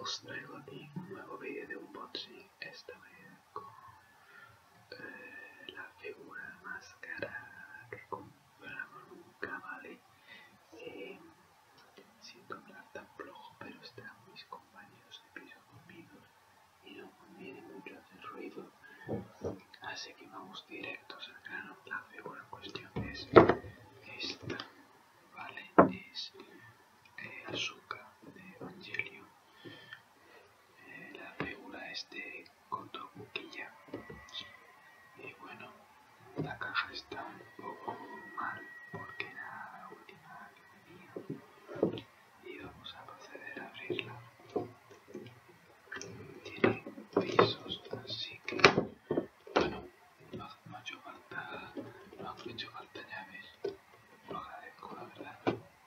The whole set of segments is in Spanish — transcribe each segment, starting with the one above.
os traigo aquí un nuevo vídeo de unboxing, esta vez con la figura más cara que compramos nunca, ¿vale? Siento hablar tan flojo, pero están mis compañeros de piso conmigo y no conviene mucho hacer ruido, así que vamos directos al grano. La figura en cuestión es esta, ¿vale? Es Asuka de Evangelion. La figura es de Goto Bukiya. Y bueno, la caja está un poco mal porque era la última que venía. Y vamos a proceder a abrirla. Tiene pisos, así que bueno, no ha hecho falta llaves. Lo agradezco, la verdad.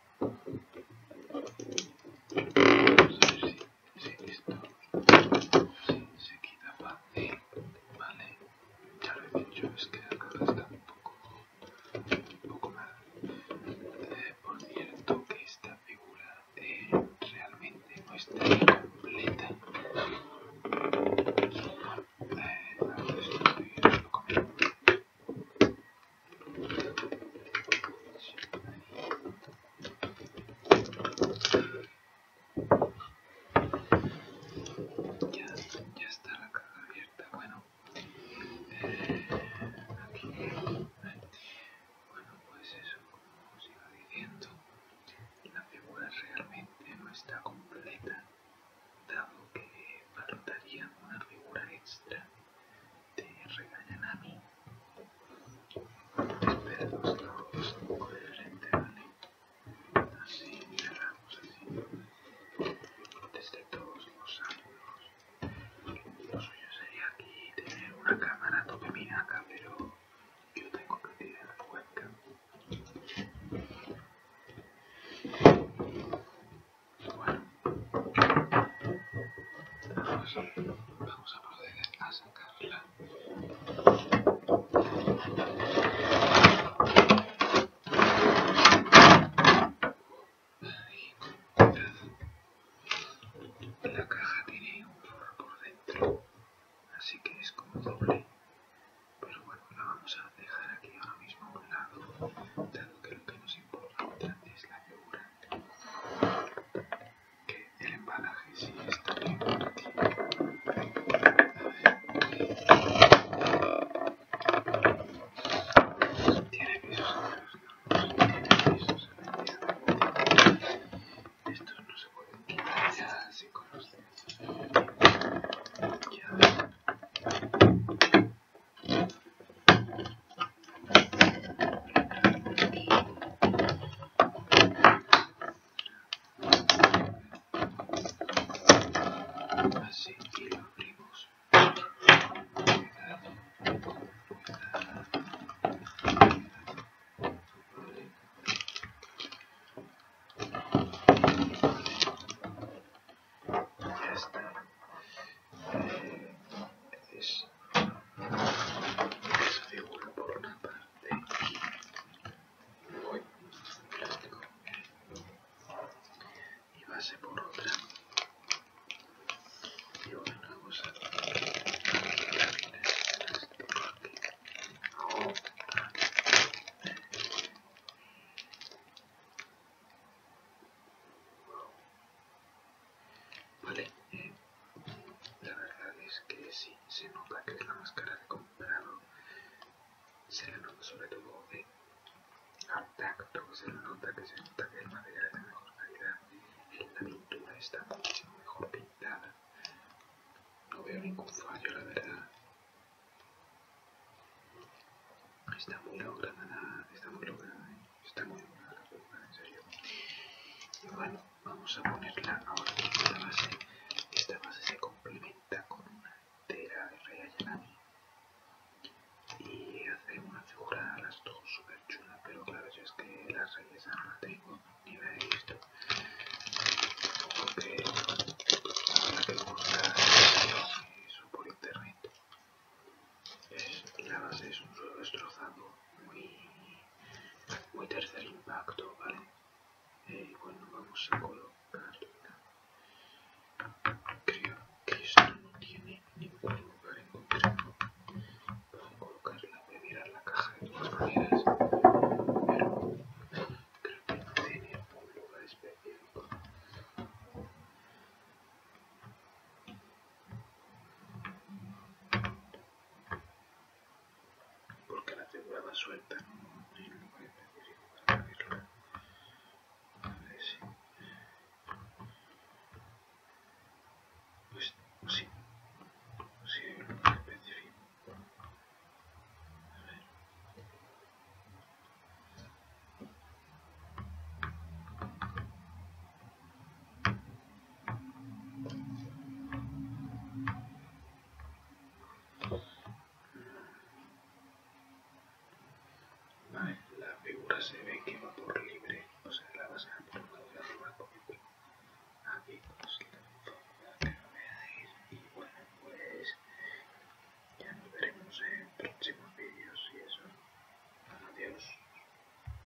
Vamos a ver si esto se quita fácil, ¿vale? Ya lo he dicho, es que la caja está un poco mal. Por cierto, que esta figura realmente no está completa. Ya está la caja abierta. Bueno, aquí, bueno, pues eso, como os iba diciendo, la figura realmente no está completa, dado que faltaría una figura extra de Regayanami. Esperad, os lo pongo de frente, ¿vale? Así, cerramos así, desde todos los ángulos. Lo suyo sería aquí tener una cámara a tope minaca, pero yo tengo que tirar la webcam. Bueno, vamos a proceder a sacarla. La caja tiene un forro por dentro, así que es como doble, pero bueno, la vamos a dejar aquí ahora mismo a un lado, dado que lo que nos importa es la figura, que el embalaje sí está bien por aquí. Tiene pisos estos no se pueden quitar ya así con los dedos. Ya. Así, y lo abrimos. Cuidado, ya está. Es esa figura por una parte. Uy, plástico. Y base por otra. Y bueno, vamos a vale, la verdad es que sí, se nota que es la más cara que he comprado. Se le nota sobre todo al tacto, se nota que el material es de mejor calidad. La pintura está mucho mejor pintada. No veo ningún fallo, la verdad. Está muy lograda la figura, en serio. Y bueno, vamos a ponerla ahora mismo en la base. Esta base se complementa con una tela de Regayanami y hace una figura a las dos súper chula, pero claro, yo es que la reyesa no la tengo ni la he visto, porque la que buscar eso por internet. La base es un suelo destrozado, muy tercer impacto, ¿vale? Bueno, vamos a colocarla. suelta, ¿no? En lugar específico para verlo. Vale, sí. Pues sí, sí hay un lugar específico. A ver. Vale, la figura se ve que va por libre, o sea, la vas a por un lado y la otra por aquí.